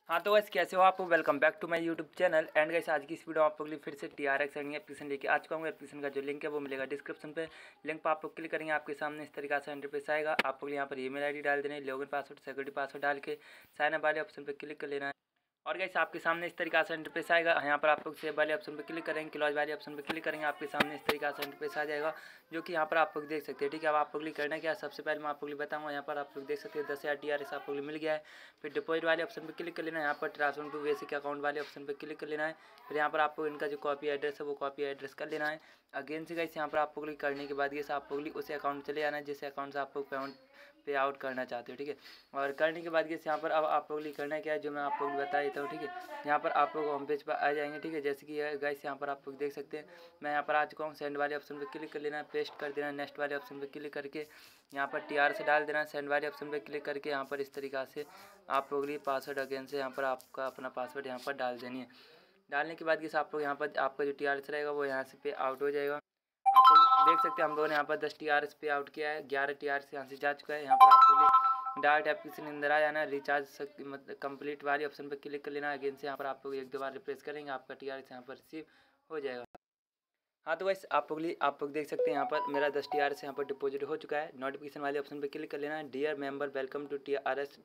हाँ तो वैसे कैसे हो आप, welcome back to my YouTube channel. And guys आज की इस वीडियो में आप लोग के लिए फिर से TRX अर्निंग एप्लीकेशन लेके आ चुका हूँ। एप्लीकेशन का जो लिंक है वो मिलेगा डिस्क्रिप्शन पे। लिंक पर आप लोग क्लिक करेंगे, आपके सामने इस तरीके से इंटरफेस आएगा। आप लोग यहाँ पर ईमेल आईडी डाल देना है, लॉगिन पासवर्ड सिक्योरिटी पासवर्ड डाल के साइन अप वाले ऑप्शन पर क्लिक कर लेना है। और गाइस आपके सामने इस तरीके से इंटरफेस आएगा। यहाँ पर आप लोग सेव वाले ऑप्शन पर क्लिक करेंगे, क्लोज वाले ऑप्शन पर क्लिक करेंगे, आपके सामने इस तरीके से इंटरफेस आ जाएगा, जो कि यहाँ पर आप लोग देख सकते हैं। ठीक है, अब आप लोग करना क्या है, सबसे पहले मैं आप लोग बताऊँगा। यहाँ पर आप लोग देख सकते हैं 10,000 TRX आप लोग मिल गया है। फिर डिपॉजिट वाले ऑप्शन पर क्लिक कर लेना है, यहाँ पर ट्रांसफर टू बेसिक अकाउंट वाले ऑप्शन पर क्लिक कर लेना है। फिर यहाँ पर आपको इनका जो कॉपी एड्रेस है वो कॉपी एड्रेस कर लेना है। अगेन से गाइस यहाँ पर आप लोग करने के बाद ये आप लोग उसी अकाउंट में चले जाना है जिस अकाउंट से आप लोग पे आउट करना चाहते हो। ठीक है, और करने के बाद यहाँ पर अब आप लोग करना क्या है जो मैं आप लोग बता देता हूँ। ठीक है, यहाँ पर आप लोग होम पेज पर आ जाएंगे। ठीक है, जैसे कि गाइस यहाँ पर आप लोग देख सकते हैं मैं यहाँ पर आ चुका हूँ। सेंड वाले ऑप्शन पर क्लिक कर लेना है, पेस्ट कर देना है, नेक्स्ट वाले ऑप्शन पर क्लिक करके यहाँ पर TR से डाल देना है। सेंड वाले ऑप्शन पर क्लिक करके यहाँ पर इस तरीक़ा से आप लोग पासवर्ड अगेन से यहाँ पर आपका अपना पासवर्ड यहाँ पर डाल देनी है। डालने के बाद आप लोग यहाँ पर आपका जो TRS रहेगा वो यहाँ से पे आउट हो जाएगा। आप लोग देख सकते हैं हम लोगों ने यहाँ पर 10 TRS पे आउट किया है, 11 TRS यहाँ से जा चुका है। यहाँ पर आपको डायरेक्ट एप्लीकेशन अंदर आ जाना है, रिचार्ज मतलब कंप्लीट वाले ऑप्शन पर क्लिक कर लेना है। अगेन से यहाँ पर आप लोग एक दो बार रिप्रेस करेंगे, आपका TRS यहाँ पर रिसीव हो जाएगा। हाँ तो वैसे आप लोग देख सकते हैं यहाँ पर मेरा 10 TRS यहाँ पर डिपॉजिट हो चुका है। नोटिफिकेशन वाले ऑप्शन पर क्लिक कर लेना है, dear member welcome to TRS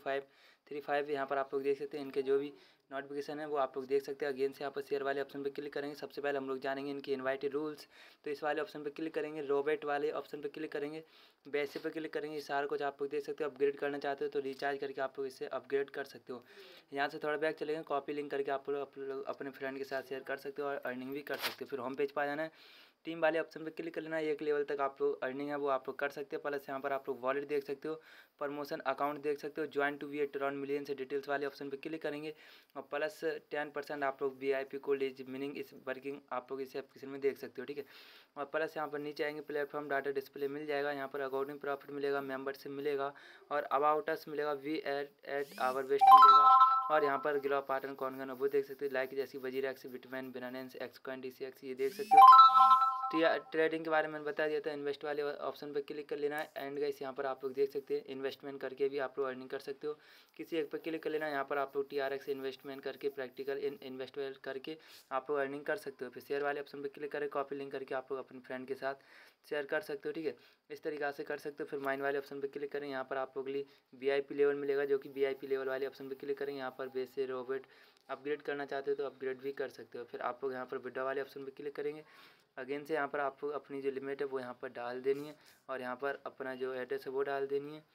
2535। यहाँ पर आप लोग देख सकते हैं इनके जो भी नोटिफिकेशन है वो आप लोग देख सकते हैं। अगेन से यहाँ पर शेयर वाले ऑप्शन पर क्लिक करेंगे। सबसे पहले हम लोग जानेंगे इनकी इनवाइटेड रूल्स, तो इस वाले ऑप्शन पर क्लिक करेंगे। रोबोट वाले ऑप्शन पर क्लिक करेंगे, बेसिक पर क्लिक करेंगे। सारा कुछ आप लोग देख सकते हो। अपग्रेड करना चाहते हो तो रिचार्ज करके आप लोग इसे अपग्रेड कर सकते हो। यहाँ से थोड़ा बैक चलेंगे, कॉपी लिंक करके आप लोग अपने फ्रेंड के साथ शेयर कर सकते हो और अर्निंग भी कर सकते हो। फिर होम पेज पर आ जाना है, टीम वाले ऑप्शन पे क्लिक कर लेना है। एक लेवल तक आप लोग अर्निंग है वो आप लोग कर सकते हो। प्लस यहाँ पर आप लोग वॉलेट देख सकते हो, प्रमोशन अकाउंट देख सकते हो, join to we at around million से डिटेल्स वाले ऑप्शन पे क्लिक करेंगे और प्लस 10% आप लोग VIP कोल्ड एज मीनिंग इस वर्किंग आप लोग इस एप्लीकेशन में देख सकते हो। ठीक है, और प्लस यहाँ पर नीचे आएंगे प्लेटफॉर्म डाटा डिस्प्ले मिल जाएगा। यहाँ पर अकाउंटिंग प्रॉफिट मिलेगा, मेंबरशिप मिलेगा और अबाउट अस मिलेगा, वी एट आवर वेस्ट मिलेगा। और यहाँ पर ग्लो पार्टन कौन करना वो देख सकते हो, लाइक जैसी वजीर एक्स बिटमैन बिनानेंस एक्सकॉइन DCX ये देख सकते हो। ट्रेडिंग के बारे में बता दिया था। इन्वेस्ट वाले ऑप्शन पर क्लिक कर लेना है। एंड गाइस यहाँ पर आप लोग देख सकते हैं इन्वेस्टमेंट करके भी आप लोग अर्निंग कर सकते हो। किसी एक पर क्लिक कर लेना है, यहाँ पर आप लोग TRX इन्वेस्टमेंट करके प्रैक्टिकल इन्वेस्टमेंट करके आप लोग अर्निंग कर सकते हो। फिर शेयर वाले ऑप्शन पर क्लिक करें, कॉपी लिंक करके आप लोग अपने फ्रेंड के साथ शेयर कर सकते हो। ठीक है, इस तरीक़ा से कर सकते हो। फिर माइन वाले ऑप्शन पर क्लिक करें, यहाँ पर आप लोग के लिए VIP लेवल मिलेगा, जो कि VIP लेवल वाले ऑप्शन पर क्लिक करें। यहाँ पर बेस से रोबोट अपग्रेड करना चाहते हो तो अपग्रेड भी कर सकते हो। फिर आप लोग यहाँ पर विड्रॉ वाले ऑप्शन पर क्लिक करेंगे। अगेन से यहाँ पर आपको अपनी जो लिमिट है वो यहाँ पर डाल देनी है और यहाँ पर अपना जो एड्रेस है वो डाल देनी है।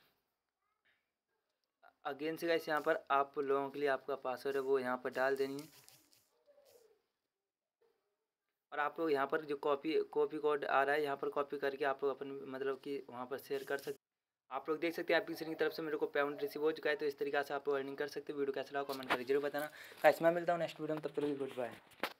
अगेन से गाइस यहाँ पर आप लोगों के लिए आपका पासवर्ड है वो यहाँ पर डाल देनी है और आप लोग यहाँ पर जो कॉपी कोड आ रहा है यहाँ पर कॉपी करके आप लोग अपने मतलब कि वहाँ पर शेयर कर सकते। आप लोग देख सकते हैं एप्लीकेशन की तरफ से मेरे को पेमेंट रिसीव हो चुका है। तो इस तरीके से आप लोग अर्निंग कर सकते हो। वीडियो कैसा लगा कमेंट करके जरूर बताना। गाइस मैं मिलता हूँ नेक्स्ट वीडियो में, तब तक गुड बाय।